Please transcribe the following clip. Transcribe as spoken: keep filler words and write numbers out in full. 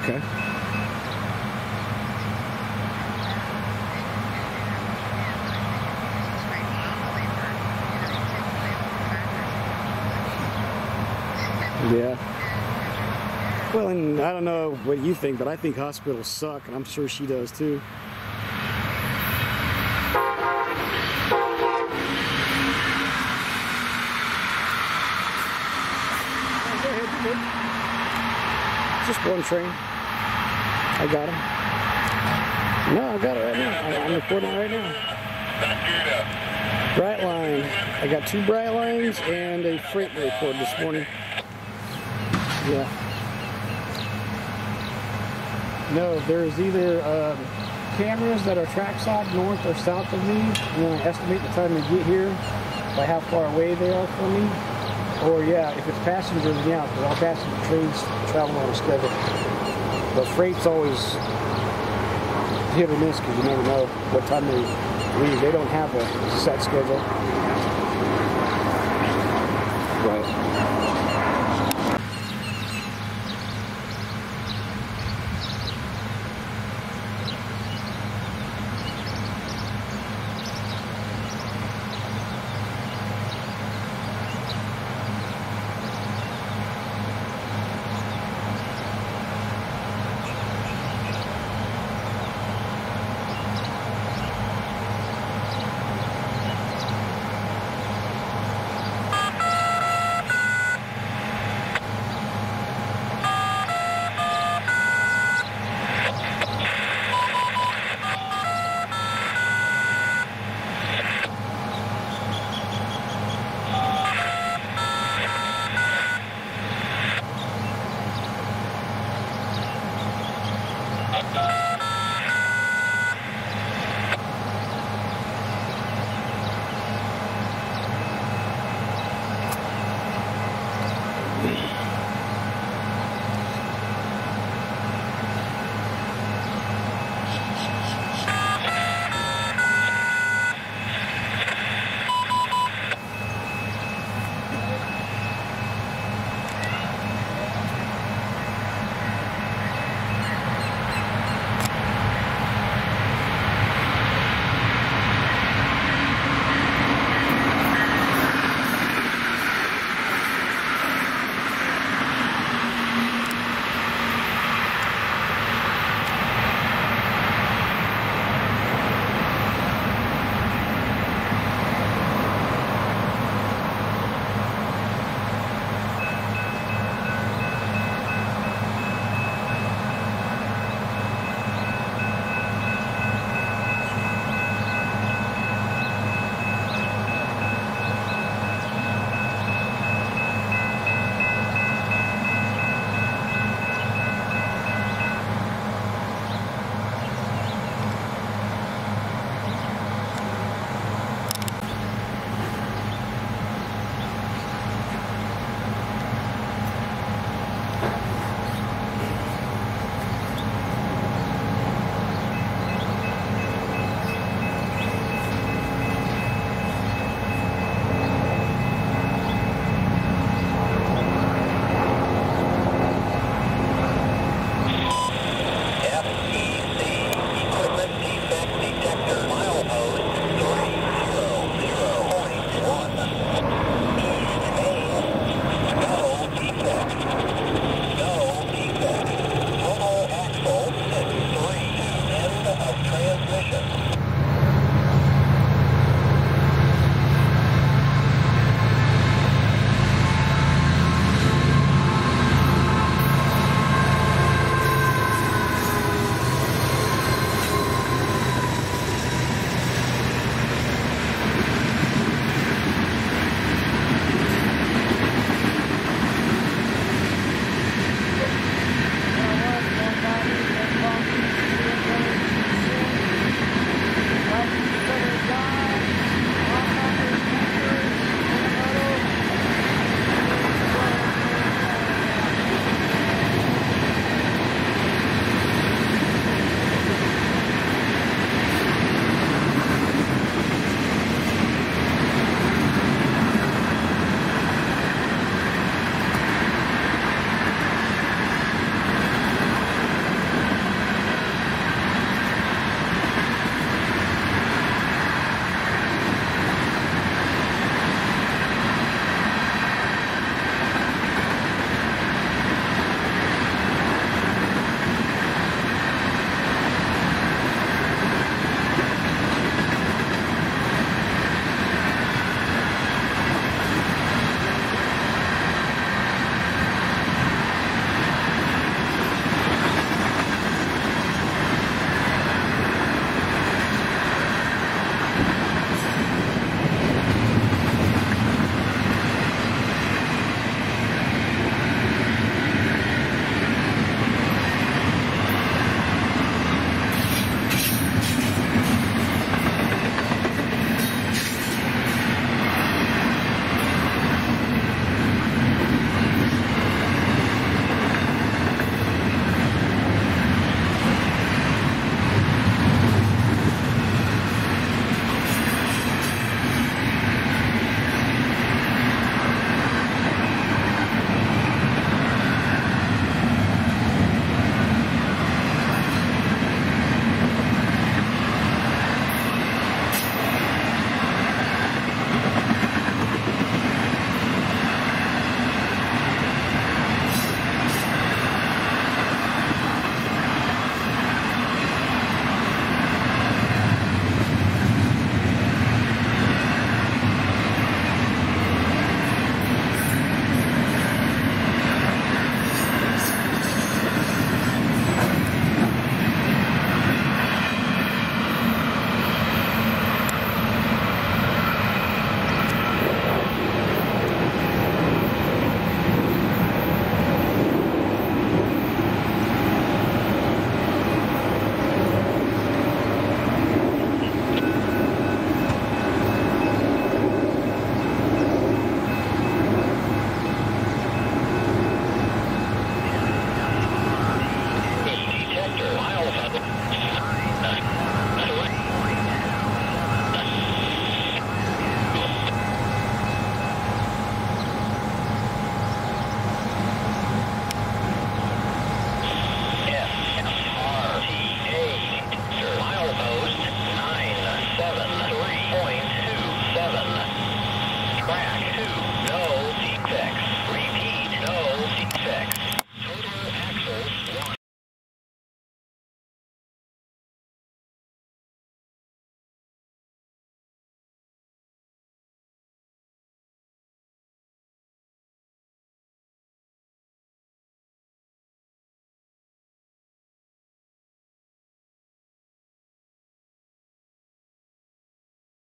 Okay. Yeah. Well, and I don't know what you think, but I think hospitals suck, and I'm sure she does too. Go ahead, you good. Just one train. I got him. No, I got it right now. I'm recording it right now. Brightline. I got two Brightlines and a freight report this morning. Yeah. No, there's either um, cameras that are trackside north or south of me, and then I estimate the time to get here by how far away they are from me. Or yeah, if it's passengers, yeah, because all passenger trains travel on a schedule. But freight's always hit or miss because you never know what time they leave. They don't have a set schedule. Right.